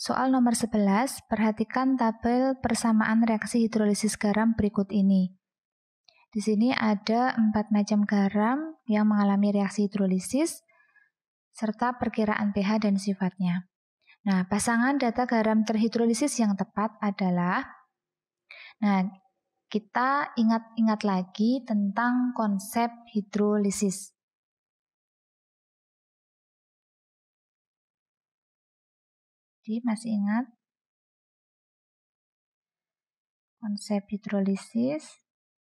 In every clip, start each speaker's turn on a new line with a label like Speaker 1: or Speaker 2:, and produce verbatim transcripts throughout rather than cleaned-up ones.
Speaker 1: Soal nomor sebelas, perhatikan tabel persamaan reaksi hidrolisis garam berikut ini. Di sini ada empat macam garam yang mengalami reaksi hidrolisis, serta perkiraan pH dan sifatnya. Nah, pasangan data garam terhidrolisis yang tepat adalah, nah, kita ingat-ingat lagi tentang konsep hidrolisis. Jadi masih ingat konsep hidrolisis?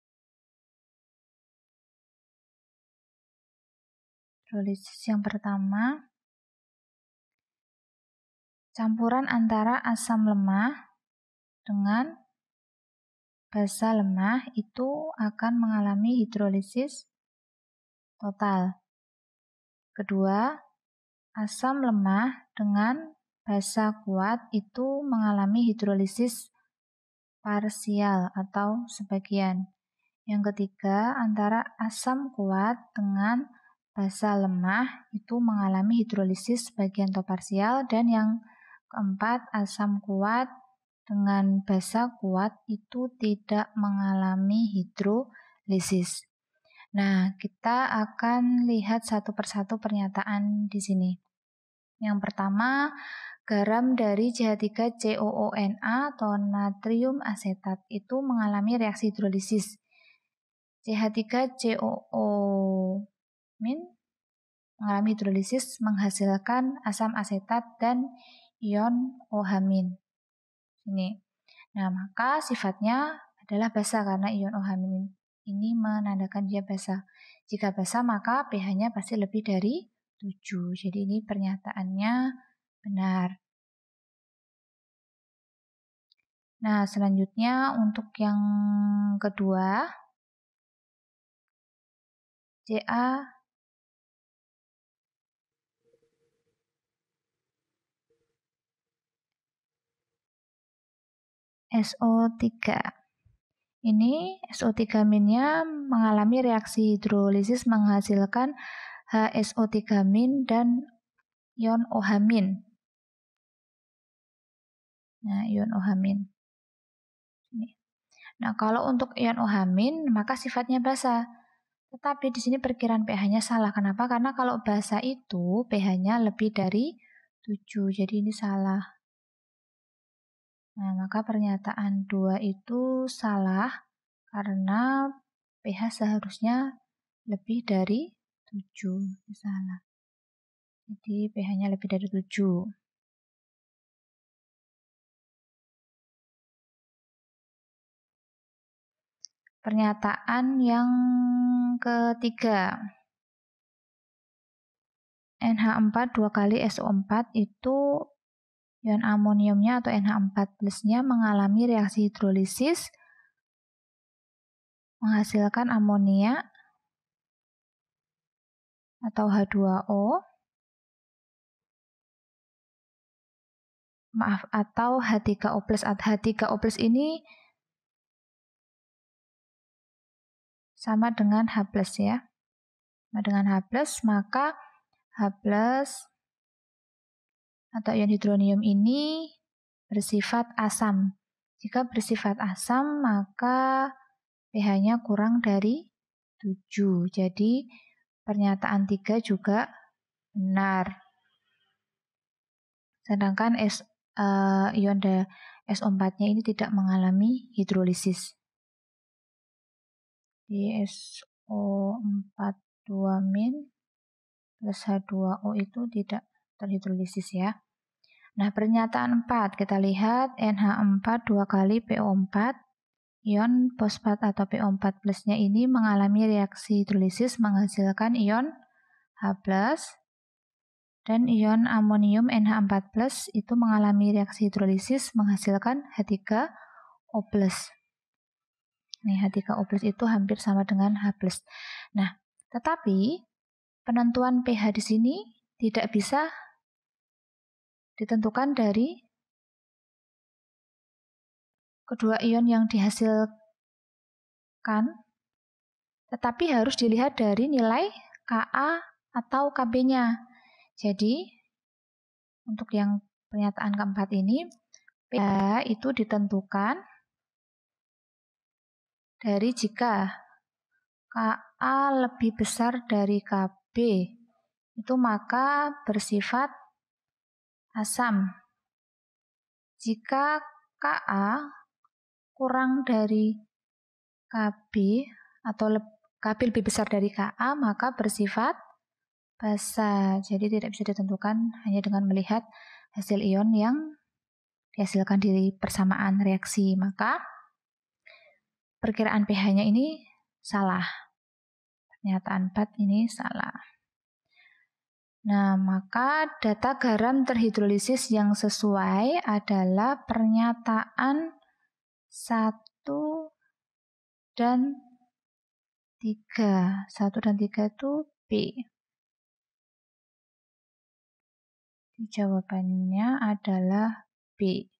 Speaker 1: Hidrolisis yang pertama, campuran antara asam lemah dengan basa lemah itu akan mengalami hidrolisis total. Kedua, asam lemah dengan basa kuat itu mengalami hidrolisis parsial atau sebagian. Yang ketiga, antara asam kuat dengan basa lemah itu mengalami hidrolisis sebagian atau parsial. Dan yang keempat, asam kuat dengan basa kuat itu tidak mengalami hidrolisis. Nah, kita akan lihat satu persatu pernyataan di sini. Yang pertama, garam dari C H tiga C O O N A atau natrium asetat itu mengalami reaksi hidrolisis. C H tiga C O O min mengalami hidrolisis menghasilkan asam asetat dan ion OH min. Ini. Nah, maka sifatnya adalah basa karena ion OH min ini menandakan dia basa. Jika basa maka pH-nya pasti lebih dari tujuh. Jadi ini pernyataannya benar. Nah, selanjutnya untuk yang kedua, Ca S O tiga. Ini S O tiga minnya mengalami reaksi hidrolisis menghasilkan H S O tiga min dan ion OH min. Nah, ion OH min. Ini. Nah, kalau untuk ion OH min maka sifatnya basa. Tetapi di sini perkiraan pH-nya salah. Kenapa? Karena kalau basa itu pH-nya lebih dari tujuh. Jadi ini salah. Nah, maka pernyataan dua itu salah karena pH seharusnya lebih dari tujuh. Salah. Jadi pH-nya lebih dari tujuh. Pernyataan yang ketiga. N H empat dua kali S O empat itu ion amoniumnya atau N H empat plus-nya mengalami reaksi hidrolisis menghasilkan amonia atau H dua O, maaf, atau H tiga O plus. H tiga O plus ini sama dengan H plus ya. Sama dengan H plus, maka H plus atau ion hidronium ini bersifat asam. Jika bersifat asam, maka pH-nya kurang dari tujuh. Jadi pernyataan tiga juga benar. Sedangkan S, uh, ion S O empat-nya ini tidak mengalami hidrolisis. Di S O empat dua min plus H dua O itu tidak terhidrolisis ya. Nah, pernyataan empat, kita lihat N H empat dua kali P O empat, ion fosfat atau P O empat plus-nya ini mengalami reaksi hidrolisis menghasilkan ion H plus, dan ion amonium N H empat plus itu mengalami reaksi hidrolisis menghasilkan H tiga O plus. Nih, H tiga O plus itu hampir sama dengan H plus. Nah, tetapi penentuan pH di sini tidak bisa ditentukan dari kedua ion yang dihasilkan, tetapi harus dilihat dari nilai Ka atau Kb-nya. Jadi, untuk yang pernyataan keempat ini, pH itu ditentukan dari jika Ka lebih besar dari Kb, itu maka bersifat asam. Jika Ka kurang dari Kb atau Kb lebih besar dari Ka, maka bersifat basa. Jadi tidak bisa ditentukan hanya dengan melihat hasil ion yang dihasilkan di persamaan reaksi. Maka perkiraan pH-nya ini salah. Pernyataan empat ini salah. Nah, maka data garam terhidrolisis yang sesuai adalah pernyataan satu dan tiga. satu dan tiga itu B. Jawabannya adalah B.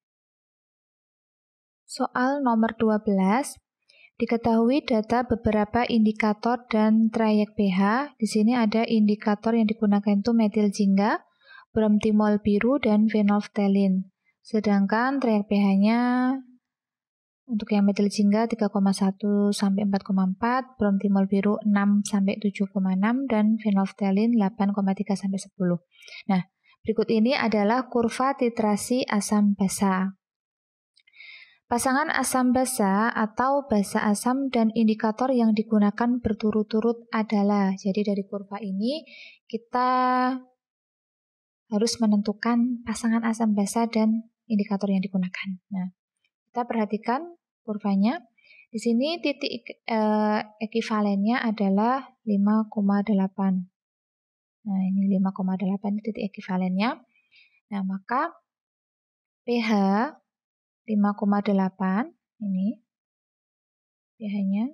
Speaker 1: Soal nomor dua belas. Diketahui data beberapa indikator dan trayek pH. Di sini ada indikator yang digunakan itu metil jingga, bromtimol biru, dan phenolphthalein. Sedangkan trayek pH-nya untuk yang metil jingga tiga koma satu sampai empat koma empat, bromtimol biru enam sampai tujuh koma enam, dan phenolphthalein delapan koma tiga sampai sepuluh. Nah, berikut ini adalah kurva titrasi asam basa. Pasangan asam basa atau basa asam dan indikator yang digunakan berturut-turut adalah, jadi dari kurva ini kita harus menentukan pasangan asam basa dan indikator yang digunakan. Nah, kita perhatikan kurvanya. Di sini titik eh, ekivalennya adalah lima koma delapan. Nah, ini lima koma delapan titik ekivalennya. Nah, maka pH lima koma delapan ini pH-nya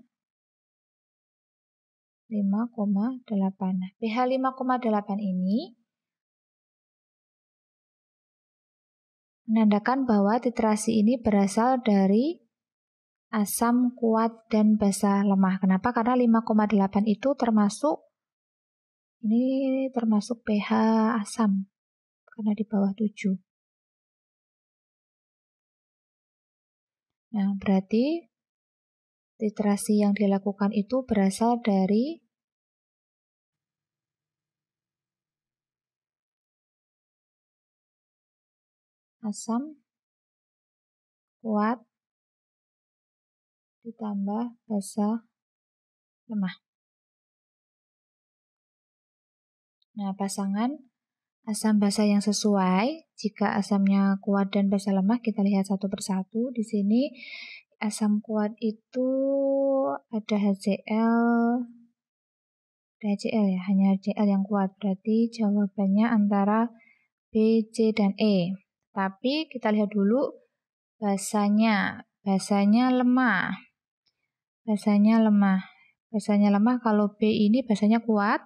Speaker 1: lima koma delapan. Nah, pH lima koma delapan ini menandakan bahwa titrasi ini berasal dari asam kuat dan basa lemah. Kenapa? Karena lima koma delapan itu termasuk ini termasuk pH asam karena di bawah tujuh. Nah, berarti titrasi yang dilakukan itu berasal dari asam kuat ditambah basa lemah. Nah, pasangan asam basa yang sesuai, jika asamnya kuat dan basa lemah, kita lihat satu persatu. Di sini asam kuat itu ada HCl, ada HCl ya, hanya HCl yang kuat. Berarti jawabannya antara B, C, dan E. Tapi kita lihat dulu basanya, basanya lemah. Basanya lemah. Basanya lemah, kalau B ini basanya kuat,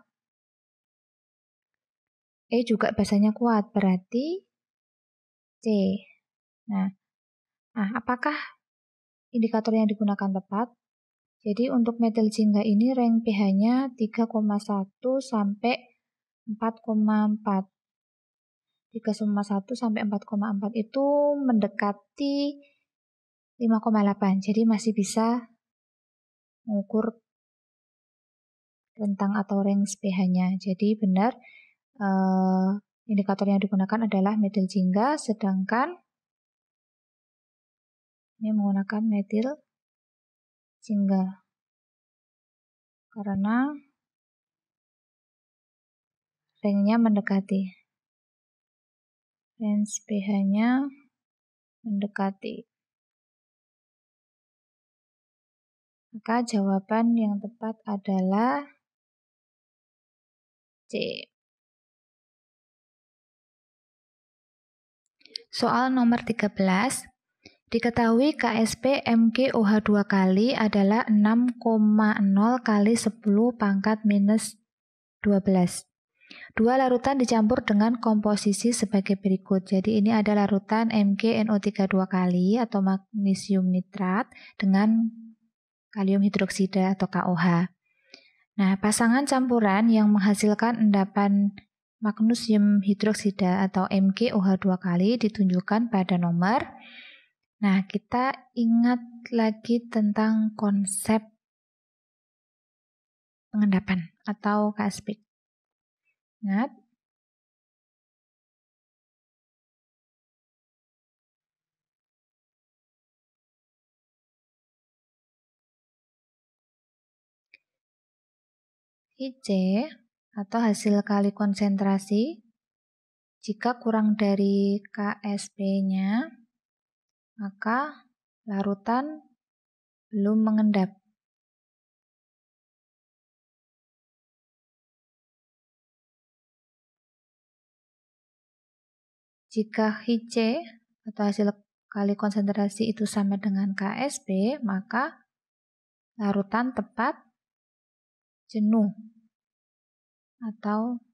Speaker 1: E juga basanya kuat, berarti C. Nah, nah, apakah indikator yang digunakan tepat? Jadi untuk metil jingga ini rank pH-nya tiga koma satu sampai empat koma empat. tiga koma satu sampai empat koma empat itu mendekati lima koma delapan. Jadi masih bisa mengukur rentang atau range pH-nya. Jadi benar eh, indikator yang digunakan adalah metil jingga, sedangkan ini menggunakan metil jingga karena range-nya mendekati, range pH-nya mendekati. Maka jawaban yang tepat adalah C. Soal nomor tiga belas. Diketahui K S P M g O H dua kali adalah enam koma nol kali sepuluh pangkat minus dua belas. Dua larutan dicampur dengan komposisi sebagai berikut. Jadi ini ada larutan M g N O tiga dua kali atau magnesium nitrat dengan kalium hidroksida atau K O H. Nah, pasangan campuran yang menghasilkan endapan magnesium hidroksida atau M g O H dua kali ditunjukkan pada nomor. Nah, kita ingat lagi tentang konsep pengendapan atau K S P. Ingat? I C atau hasil kali konsentrasi jika kurang dari K S P-nya, maka larutan belum mengendap. Jika I C atau hasil kali konsentrasi itu sama dengan K S P, maka larutan tepat jenuh atau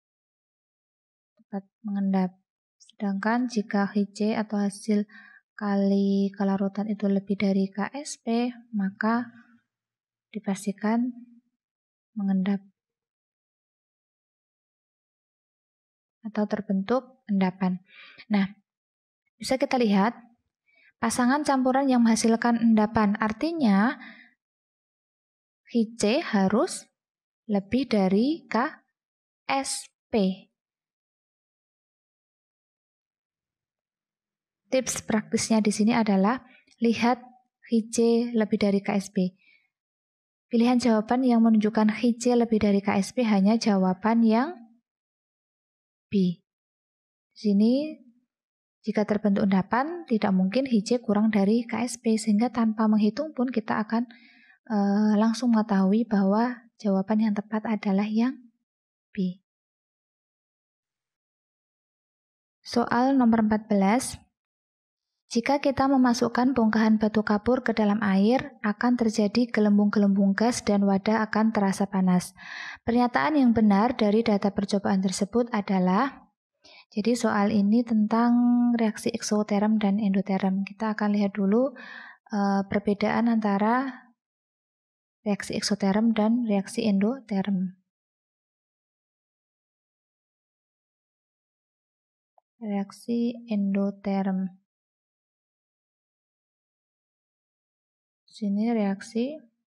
Speaker 1: tepat mengendap. Sedangkan jika I C atau hasil kali kelarutan itu lebih dari K S P, maka dipastikan mengendap atau terbentuk endapan. Nah, bisa kita lihat pasangan campuran yang menghasilkan endapan, artinya I C harus lebih dari K S P. Tips praktisnya di sini adalah lihat I C lebih dari K S P. Pilihan jawaban yang menunjukkan I C lebih dari K S P hanya jawaban yang B. Di sini jika terbentuk endapan tidak mungkin I C kurang dari K S P, sehingga tanpa menghitung pun kita akan e, langsung mengetahui bahwa jawaban yang tepat adalah yang B. Soal nomor empat belas. Jika kita memasukkan bongkahan batu kapur ke dalam air, akan terjadi gelembung-gelembung gas dan wadah akan terasa panas. Pernyataan yang benar dari data percobaan tersebut adalah, jadi soal ini tentang reaksi eksoterm dan endoterm. Kita akan lihat dulu uh, perbedaan antara reaksi eksoterm dan reaksi endoterm. Reaksi endoterm. Sini reaksi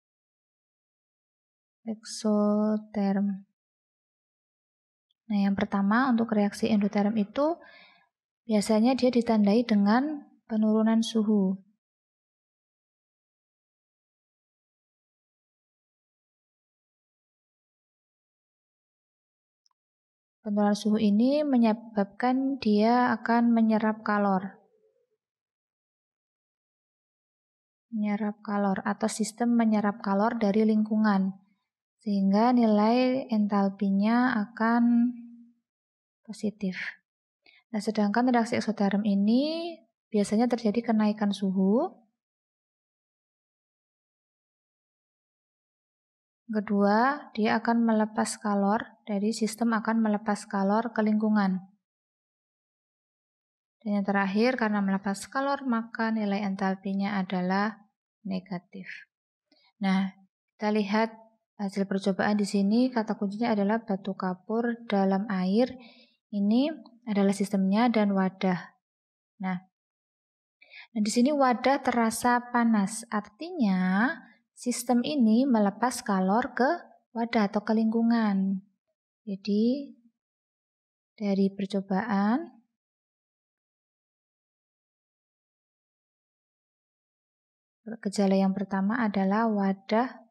Speaker 1: eksoterm. Nah, yang pertama untuk reaksi endoterm itu biasanya dia ditandai dengan penurunan suhu. Penurunan suhu ini menyebabkan dia akan menyerap kalor. Menyerap kalor atau sistem menyerap kalor dari lingkungan, sehingga nilai entalpinya akan positif. Nah, sedangkan reaksi eksoterm ini biasanya terjadi kenaikan suhu. Kedua, dia akan melepas kalor, dari sistem akan melepas kalor ke lingkungan. Dan yang terakhir, karena melepas kalor, maka nilai entalpinya adalah negatif. Nah, kita lihat hasil percobaan di sini, kata kuncinya adalah batu kapur dalam air. Ini adalah sistemnya dan wadah. Nah, nah di sini wadah terasa panas, artinya sistem ini melepas kalor ke wadah atau ke lingkungan. Jadi dari percobaan gejala yang pertama adalah wadah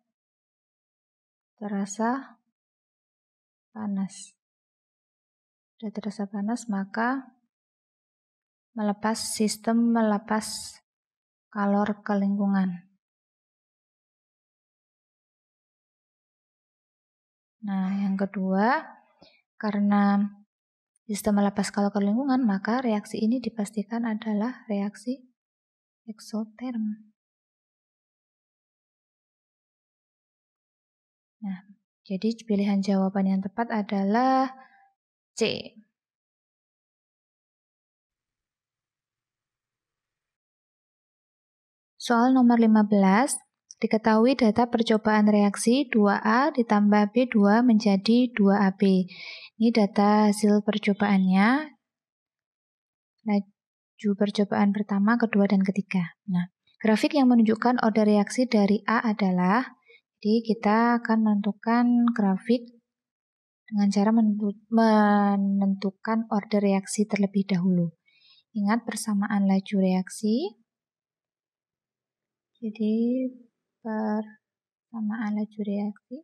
Speaker 1: terasa panas. Sudah terasa panas, maka melepas sistem melepas kalor ke lingkungan. Nah, yang kedua, karena sistem melepas kalor ke lingkungan, maka reaksi ini dipastikan adalah reaksi eksoterm. Nah, jadi pilihan jawaban yang tepat adalah C. Soal nomor lima belas. Diketahui data percobaan reaksi dua A ditambah B dua menjadi dua A B. Ini data hasil percobaannya. Laju percobaan pertama, kedua, dan ketiga. Nah, grafik yang menunjukkan order reaksi dari A adalah, jadi kita akan menentukan grafik dengan cara menentukan order reaksi terlebih dahulu. Ingat persamaan laju reaksi. Jadi persamaan laju reaksi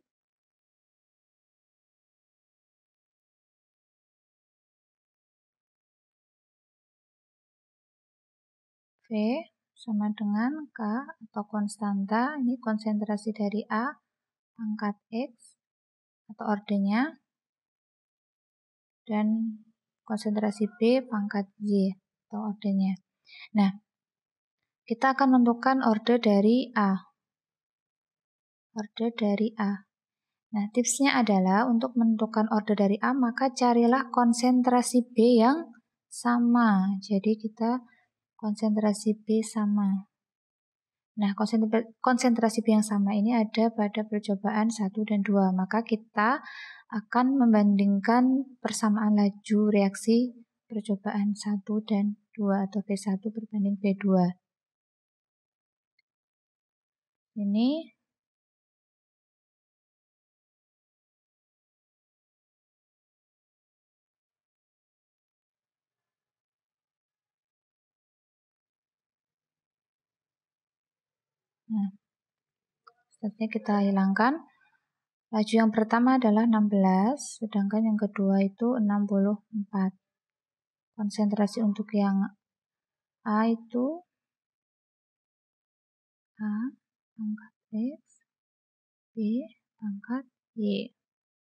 Speaker 1: V sama dengan K atau konstanta, ini konsentrasi dari A pangkat X atau ordernya, dan konsentrasi B pangkat Y atau ordernya. Nah, kita akan menentukan order dari A. Order dari A. Nah, tipsnya adalah untuk menentukan order dari A, maka carilah konsentrasi B yang sama. Jadi kita konsentrasi B sama. Nah, konsentrasi B yang sama ini ada pada percobaan satu dan dua. Maka kita akan membandingkan persamaan laju reaksi percobaan satu dan dua atau B satu berbanding B dua. Ini Nah, selanjutnya kita hilangkan. Laju yang pertama adalah enam belas, sedangkan yang kedua itu enam puluh empat. Konsentrasi untuk yang A itu A pangkat X, B pangkat Y.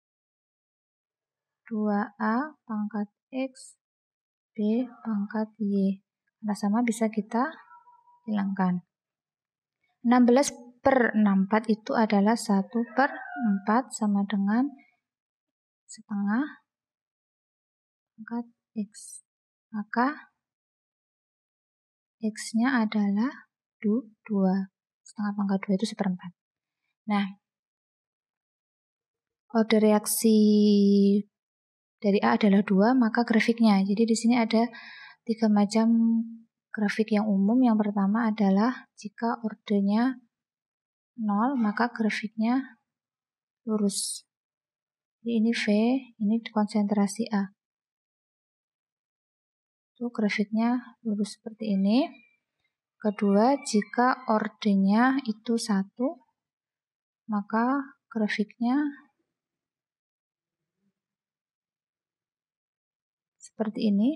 Speaker 1: dua A pangkat X, B pangkat Y. Karena sama bisa kita hilangkan. enam belas per enam puluh empat itu adalah satu per empat sama dengan setengah pangkat X. Maka X-nya adalah dua. Setengah pangkat dua itu seperempat. Nah, order reaksi dari A adalah dua, maka grafiknya. Jadi di sini ada tiga macam grafik yang umum. Yang pertama adalah jika ordernya nol, maka grafiknya lurus. Jadi ini V, ini konsentrasi A. Itu grafiknya lurus seperti ini. Kedua, jika ordernya itu satu, maka grafiknya seperti ini.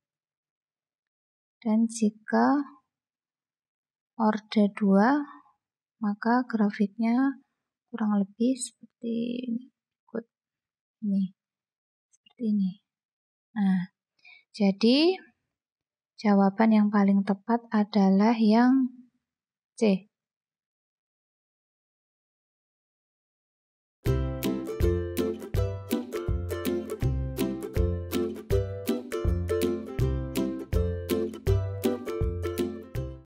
Speaker 1: Dan jika order dua, maka grafiknya kurang lebih seperti ini. Ini. Seperti ini. Nah, jadi jawaban yang paling tepat adalah yang C.